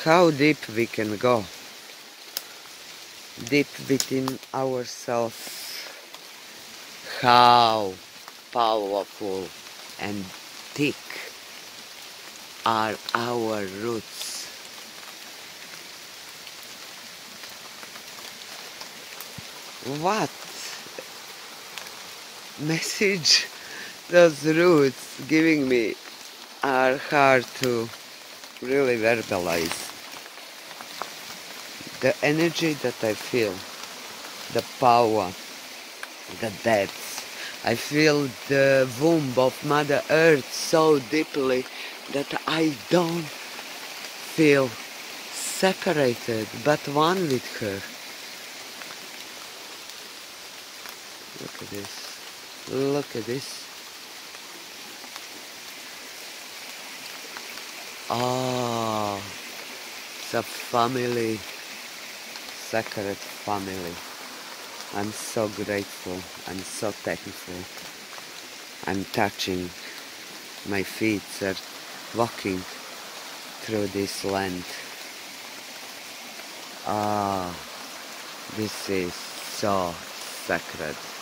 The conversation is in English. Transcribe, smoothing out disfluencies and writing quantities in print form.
how deep we can go, deep within ourselves, how powerful and thick are our roots. What message those roots giving me are hard to really verbalize. The energy that I feel, the power, the depth. I feel the womb of Mother Earth so deeply that I don't feel separated but one with her. Look at this. Look at this. Ah, it's a family, sacred family. I'm so grateful. I'm so thankful. I'm touching my feet are walking through this land. Ah, this is so sacred.